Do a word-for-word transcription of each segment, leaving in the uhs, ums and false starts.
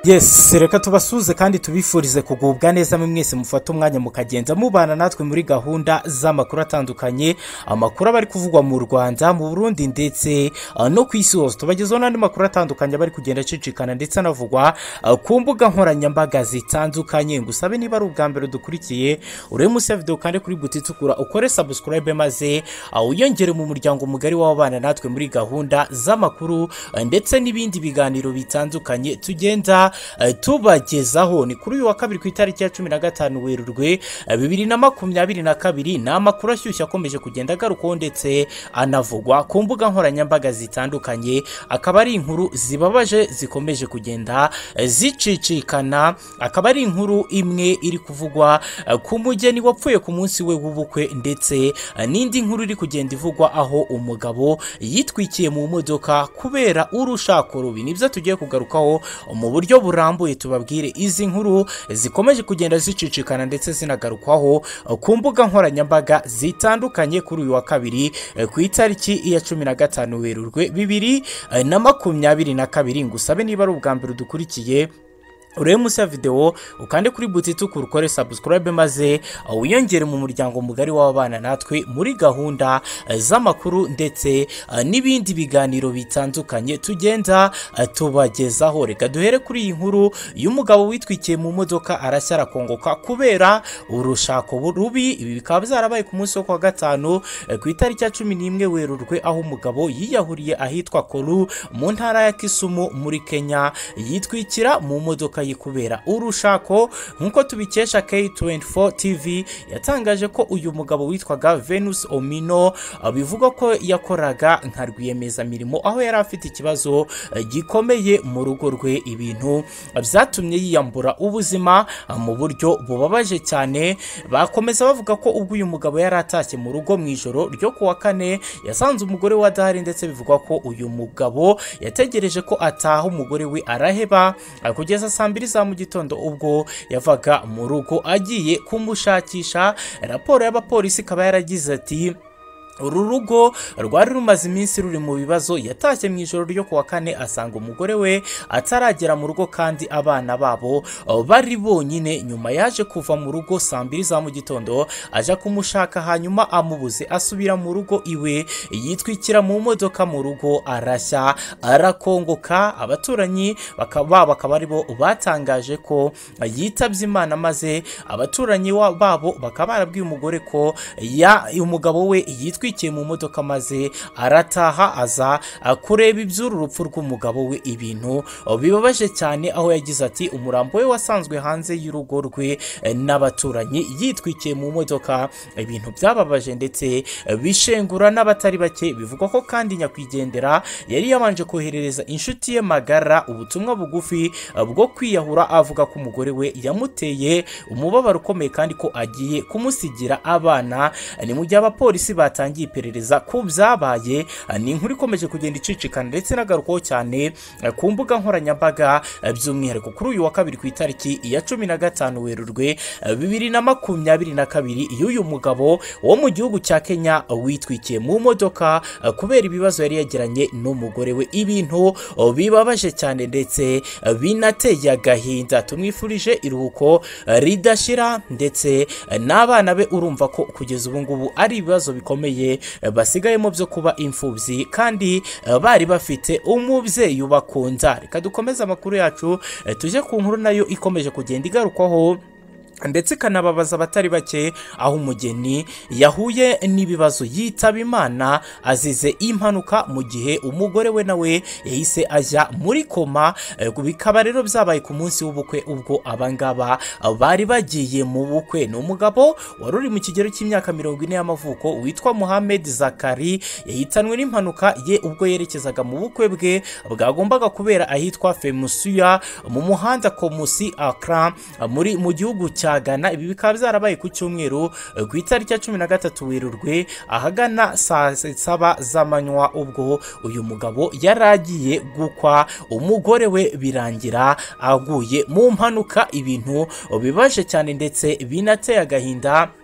Yes, reka tubasuze kandi tubifurize kugubwa neza mwese mufata umwanya mukagenza mubana natwe muri gahunda z'amakuru atandukanye, amakuru abari kuvugwa mu Rwanda, mu Burundi ndetse uh, no ku isi hose. Tubagezaho n'andi makuru atandukanye bari kugenda cicikana ndetse anavugwa uh, ku mbuga nkoranyambaga zitandukanye. Ngusabe niba ari ubwa mbere dukurikiye uri munsi ya video kandi kuri buti tukura ukore subscribe maze uh, uyongere mu muryango mugari w'abana natwe muri gahunda z'amakuru uh, ndetse n'ibindi biganiro bitandukanye tugenda Uh, tubagezaho. Ni kuri uyu wa kabiri ku itariki ya cumi na gatanu Werurwe uh, bibiri na makumyabiri na kabiri. Ni amakuru ashyushye akomeje kugenda agarukaho ndetse anavugwa ku mbuga nkoranyambaga zitandukanye, akaba ari inkuru zibabaje zikomeje kugenda uh, zicicikana. Akaba ari inkuru imwe iri kuvugwa uh, ku mugeni wapfuye ku munsi we w'ubukwe, ndetse uh, n'indi nkuru iri kugenda ivugwa aho umugabo yitwikiye mu modoka kubera urushako rubi. Nibyo tugiye kugarukaho mu buryo burambuye, tubabwire izi nkuru zikomeje kugenda zicicikana ndetse zinagarukwaho ku mbuga nkoranyambaga zitandukanye kuri uyu wa kabiri ku itariki ya cumi na gatanu Werurwe bibiri na makumyabiri na kabiri. Ngusabe niba ari ubwa mbere dukurikiye uri munsi ya video ukande kuri buti tukura ukore subscribe maze uyongere mu muryango mugari w'abana natwe muri gahunda z'amakuru ndetse uh, n'ibindi biganiro bitandukanye tugenda uh, tubagezaho. Reka duhere kuri iyi nkuru y'umugabo witwikiye mu modoka arashya arakongoka kubera urushako rubi. Ibi bikaba byarabaye ku munsi wo kwa gatanu uh, ku itariki ya cumi n'imwe Werurwe, aho umugabo yiyahuriye ahitwa Koru mu ntara ya Kisumu muri Kenya, yitwikira mu modoka kubera urushako. Nkuko tubikesha K twenty four T V yatangaje ko uyu mugabo witwaga Venus Omino bivuga ko yakoraga nka rwiyemeza mirimo, aho yari afite ikibazo gikomeye mu rugo rwe, ibintu byatumye yiyambura ubuzima mu buryo bubabaje cyane. Bakomeza bavuga ko ubwo uyu mugabo yari atashye mu rugo mu ijoro ryo kuwa kane yasanze umugore wa dahari, ndetse bivugwa ko uyu mugabo yategereje ko ataha umugore we araheba kugeza saa mbiri za mu gitondo ubwo yavaga mu rugo agiye kumushakisha. Raporo y'abapolisi ikaba yaragize ati uru rugo rwari rumaze iminsi ruri mu bibazo. Yatashye mu ijoro ryo kuwa kane asanga umugore we ataragera mu rugo kandi abana babo bari bonyine. Nyuma yaje kuva mu rugo saa mbiri za mu gitondo aja kumushaka, hanyuma amubuze asubira mu rugo iwe, yitwikira mu modoka mu rugo arashya arakongoka. Abaturanyi bakaba bakaba aribo batangaje ko yitabye Imana, maze abaturanyi babo bakaba barabwiye umugore ko ya umugabo we yitwa mu modoka maze arataha aza kureba iby'uru rupfu rw'umugabo we. Ibintu bibabaje cyane, aho yagize ati umurambo we wasanzwe hanze y'urugo rwe n'abaturanyi yitwikiye mu modoka. Ibintu byababaje ndetse bishengura n'abatari bake. Bivugwa ko kandi nyakwigendera yari yabanje koherereza inshuti ye magara ubutumwa bugufi bwo kwiyahura, avuga ko umugore we yamuteye umubabaro ukomeye kandi ko agiye kumusigira abana. Ni mu gihe abapolisi batangiye iperereza ku byabaye. Ni inkuru ikomeje kugenda icicikana ndetse nagarukaho cyane ku mbuga nkoranyambaga, by'umwihariko kuri uyu wa kabiri ku itariki ya cumi na gatanu Werurwe bibiri na makumyabiri na kabiri, y'uyu mugabo wo mu gihugu cya Kenya witwikiye mu modoka kubera ibibazo yari yagiranye n'umugore we. Ibintu bibabaje cyane ndetse binateye agahinda. Tumwifurije iruhuko ridashira, ndetse n'abana be urumva ko kugeza ubu ngubu ari ibibazo bikomeye basigayemo byo kuba imfubyi kandi bari bafite umubyeyi ubakunda. Reka dukomeze amakuru yacu tuje ku nkuru nayo ikomeje kugenda igarukwaho ndetse kanababaza abatari bake, aho umugeni yahuye n'ibibazo yitaba Imana azize impanuka mu gihe umugore we nawe yahise ajya muri koma. Bikaba rero byabaye ku munsi w'ubukwe ubwo abangaba bari bagiye mu bukwe. Ni umugabo wari uri mu kigero cy'imyaka mirongo ine y'amavuko witwa Mohamed Zakari, yahitanwe n'impanuka ye ubwo yerekezaga mu bukwe bwe bwagombaga kubera ahitwa Femusuya mu muhanda Komusi Accra muri mu gihugu cya Ghana. Ibi bikaba byarabaye ku cyumweru ku itariki ya cumi na gatatu Werurwe ahagana saa saba z'amanywa, ubwo uyu mugabo yaragiye gukwa umugore we birangira aguye mu mpanuka. Ibintu bibaje cyane ndetse binateye agahinda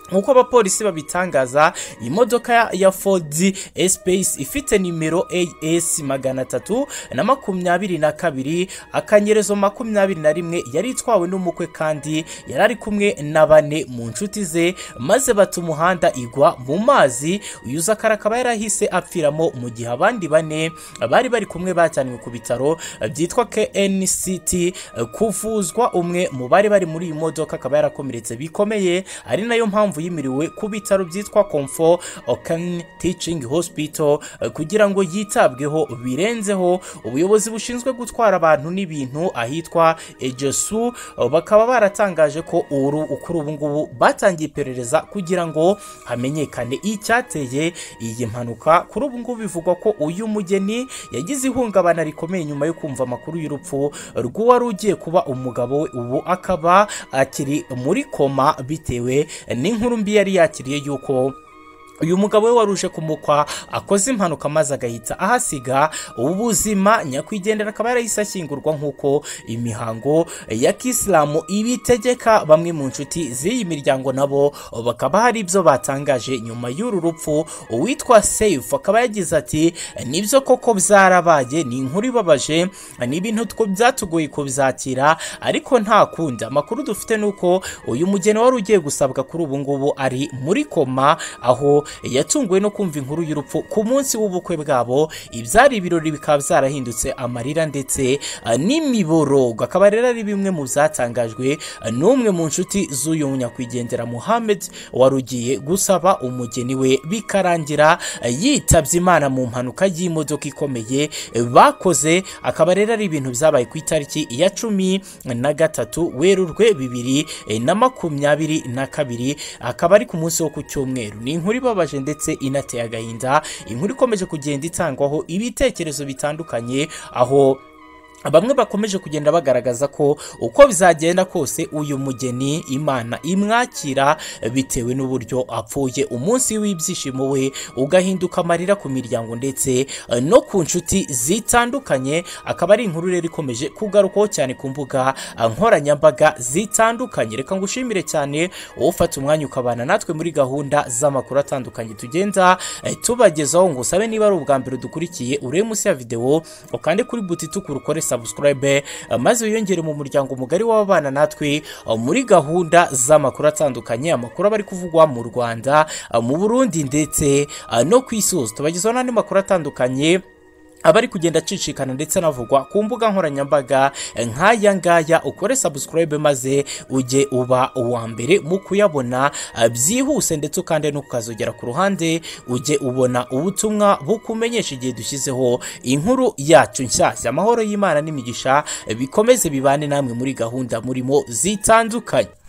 nkuko abapolisi babitangaza imodoka ya Ford Space ifite nimero A S magana atatu na makumyabiri na kabiri akanyerezo makumyabiri na rimwe yari itwawe n'umukwe kandi yarari kumwe na bane mu nshuti ze maze bata umuhanda igwa mu mazi. uyu Zakara akaba yarahise apfiramo mu gihe abandi bane bari bari kumwe bajyanwe ku bitaro byitwa K N C T kuvuzwa. umwe mu bari bari muri iyi modoka akaba yarakomeretse bikomeye ari nayo mpamvu yimiriwe ku bitaro byitwa Comfort Okan Teaching Hospital kugira ngo yitabweho birenzeho. ubuyobozi bushinzwe gutwara abantu n'ibintu ahitwa Ejesu bakaba baratangaje ko uru ukuri ubu ngubu batangiye iperereza kugira ngo hamenyekane icyateye iyi mpanuka. kuri ubu ngubu bivugwa ko uyu mugeni yagize ihungabana rikomeye nyuma yo kumva amakuru y'urupfu rw'uwari ugiye kuba umugabo we, ubu akaba akiri muri koma bitewe n'inkuru mbi yari yakiriye yuko uyu mugabo we waruje kumukwa akoze impanuka maze agahita ahasiga ubuzima. nyakwigendera akaba yarahise ashyingurwa nk'uko imihango ya Kisilamu ibitegeka. bamwe mu nshuti z'iyi miryango nabo bakaba hari ibyo batangaje nyuma y'uru rupfu. uwitwa Safe akaba yagize ati nibyo koko byarabaye, ni inkuru ibabaje, ni ibintu byatugoye kubyakira ariko nta kundi. amakuru dufite nuko uyu mugeni wari ugiye gusabwa kuri ubu ngubu ari muri koma, aho yatunguwe no kumva inkuru y'urupfu ku munsi w'ubukwe bwabo. ibyari ibirori bikaba byarahindutse amarira ndetse n'imiborogo. akaba rero ari bimwe mu byatangajwe n'umwe mu nshuti z'uyu nyakwigendera Muhammad wari ugiye gusaba umugeni we bikarangira yitabye Imana mu mpanuka y'imodoka ikomeye bakoze. akaba rero ari ibintu byabaye ku itariki ya cumi na gatatu Werurwe bibiri na makumyabiri na kabiri, akaba ari ku munsi wo ku cyumweru. ni inkuru ibabaje ndetse inateye agahinda, inkuru ikomeje kugenda itangwaho ibitekerezo bitandukanye, aho bamwe bakomeje kugenda bagaragaza ko uko bizagenda kose uyu mugeni Imana imwakira bitewe n'uburyo apfuye. umunsi w'ibyishimo we ugahinduka amarira ku miryango ndetse no ku nshuti zitandukanye. akaba ari inkuru rero ikomeje kugarukaho cyane ku mbuga nkoranyambaga zitandukanye. reka ngushimire cyane ufata umwanya ukabana natwe muri gahunda z'amakuru atandukanye tugenda tubagezaho. ngo usabe niba ari ubwa mbere dukurikiye urebe munsi ya video ukande kuri buti itukura ukore subscribe maze wiyongere mu muryango mugari w'abana natwe muri gahunda z'amakuru atandukanye. amakuru bari kuvugwa mu Rwanda, mu Burundi ndetse no ku isi hose. tubagezaho n'andi makuru atandukanye abari kugenda acicikana ndetse navugwa ku mbuga nkoranyambaga nk'aya ngaya. ukore subscribe maze ujye uba uwa mbere mu kuyabona byihuse ndetse ukande no kukazogera ku ruhande ujye ubona ubutumwa bukumenyesha igihe dushyizeho inkuru yacu nshyashya. amahoro y'Imana n'imigisha bikomeze bibane namwe muri gahunda murimo zitandukanye.